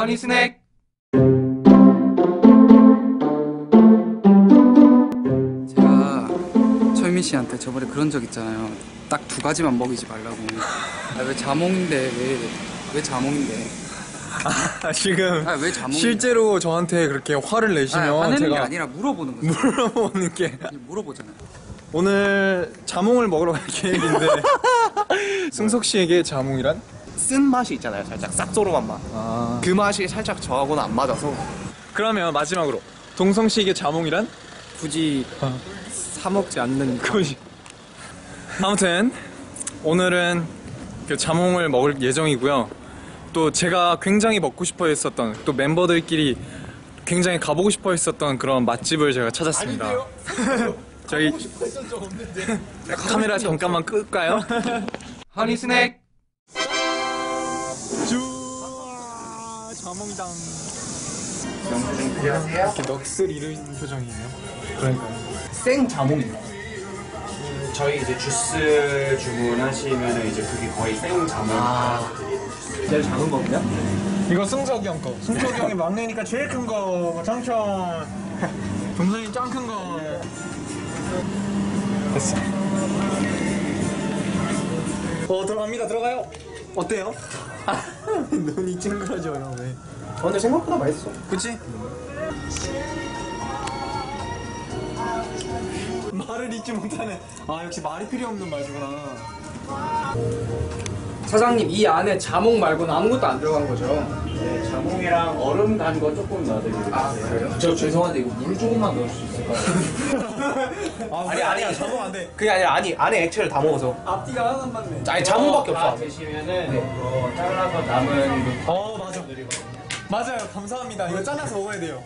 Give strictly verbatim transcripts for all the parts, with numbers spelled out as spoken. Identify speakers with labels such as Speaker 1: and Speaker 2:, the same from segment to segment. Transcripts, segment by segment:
Speaker 1: 허니 스낵. 제가 철민 씨한테 저번에 그런 적 있잖아요. 딱 두 가지만 먹이지 말라고. 아, 왜 자몽인데 왜 왜 자몽인데?
Speaker 2: 아, 지금
Speaker 1: 아, 왜 자몽?
Speaker 2: 실제로 저한테 그렇게 화를 내시면
Speaker 1: 아, 화내는
Speaker 2: 제가
Speaker 1: 게 아니라 물어보는 거죠.
Speaker 2: 물어보는 게
Speaker 1: 물어보잖아요.
Speaker 2: 오늘 자몽을 먹으러 갈 계획인데 승석 씨에게 자몽이란?
Speaker 3: 쓴 맛이 있잖아요. 살짝 쌉조름한 맛.
Speaker 2: 아...
Speaker 3: 그 맛이 살짝 저하고는 안 맞아서.
Speaker 2: 그러면 마지막으로 동성 씨에게 자몽이란?
Speaker 1: 굳이
Speaker 2: 어.
Speaker 1: 사 먹지 않는
Speaker 2: 굳이. 아무튼 오늘은 그 자몽을 먹을 예정이고요. 또 제가 굉장히 먹고 싶어 했었던, 또 멤버들끼리 굉장히 가보고 싶어 했었던 그런 맛집을 제가 찾았습니다. 저희 카메라 잠깐만 끌까요?
Speaker 1: 허니 스낵.
Speaker 2: 쭈 자몽이당. 이렇게 넋을 잃은 표정이에요. 그러니까요.
Speaker 3: 생 자몽이요. 저희 이제 주스 주문하시면 이제 그게 거의 생 자몽. 아, 제일 작은 거냐?
Speaker 2: 이거 승석이 형 거. 승석이 형이 막내니까 제일 큰 거. 청청. 동생이 짱 큰 거. 됐어. 어, 들어갑니다. 들어가요. 어때요? 눈이 찡그러져요. 왜?
Speaker 3: 아, 근데 생각보다 맛있어.
Speaker 2: 그치? 말을 잊지 못하네. 아, 역시 말이 필요 없는 말이구나.
Speaker 1: 사장님, 이 안에 자몽 말고는 아무것도 안 들어간 거죠?
Speaker 3: 네, 자몽이랑 얼음 간 거 조금 넣어드릴게요.
Speaker 1: 아, 그래요? 저 죄송한데 이거 물 조금만 넣을 수 있을까요?
Speaker 2: 아,
Speaker 3: 아니 아니
Speaker 2: 자몽 안 돼.
Speaker 3: 그게 아니라 아니 안에 액체를 다 먹어서.
Speaker 2: 앞뒤가 하나도 안 맞네.
Speaker 3: 아니 자몽밖에
Speaker 1: 다
Speaker 3: 없어.
Speaker 1: 드시면은 이거 잘라서 남은
Speaker 2: 어, 맞아. 맞아요. 감사합니다. 이거 잘라서 먹어야 돼요.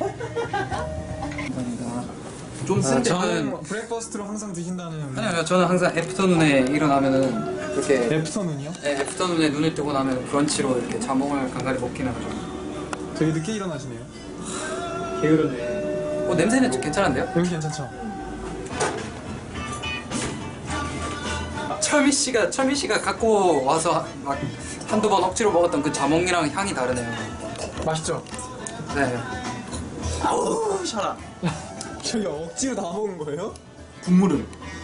Speaker 1: 좀 쓴데
Speaker 2: 저는 브렉퍼스트로 항상 드신다는.
Speaker 1: 아니요, 저는 항상 애프터눈에 일어나면은 이렇게
Speaker 2: 애프터눈이요?
Speaker 1: 네, 애프터눈에 눈을 뜨고 나면 브런치로 이렇게 자몽을 간간히 먹기는 하죠.
Speaker 2: 되게 늦게 일어나시네요.
Speaker 1: 게으르네. 어, 냄새는 좀 괜찮은데요?
Speaker 2: 여기 괜찮죠?
Speaker 1: 철미 씨가 철미 씨가 갖고 와서 막 한두 번 억지로 먹었던 그 자몽이랑 향이 다르네요.
Speaker 2: 맛있죠?
Speaker 1: 네.
Speaker 3: 아우 샤라.
Speaker 2: 저기 억지로 다 먹은 거예요?
Speaker 3: 국물은.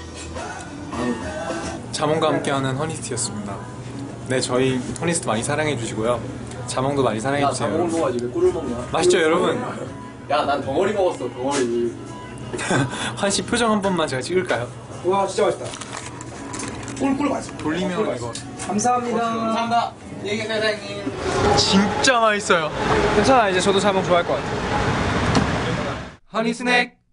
Speaker 2: 자몽과 함께하는 허니스트였습니다. 네, 저희 허니스트 많이 사랑해 주시고요. 자몽도 많이 사랑해 주세요.
Speaker 3: 자몽을 먹어야지 왜 꿀을 먹냐?
Speaker 2: 맛있죠, 여러분?
Speaker 3: 야, 난 덩어리 먹었어, 덩어리.
Speaker 2: 환씨 표정 한 번만 제가 찍을까요?
Speaker 3: 와, 진짜 맛있다. 꿀꿀 맛있어.
Speaker 2: 돌리면 이거
Speaker 1: 감사합니다.
Speaker 3: 감사합니다. 안녕히 계세요, 사장님.
Speaker 2: 진짜 맛있어요. 괜찮아, 이제 저도 자몽 좋아할 것 같아요.
Speaker 1: 허니 스낵.